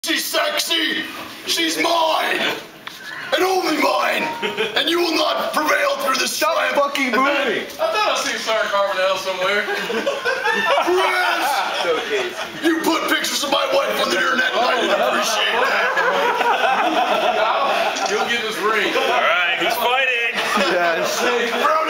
She's sexy. She's mine. And only mine. And you will not prevail through this Stop fucking moving. I thought I seen Sarah Carbonell somewhere. Chris! You put pictures of my wife on the internet and I didn't appreciate that. You'll get this ring. All right, who's fighting? Yes. Bro,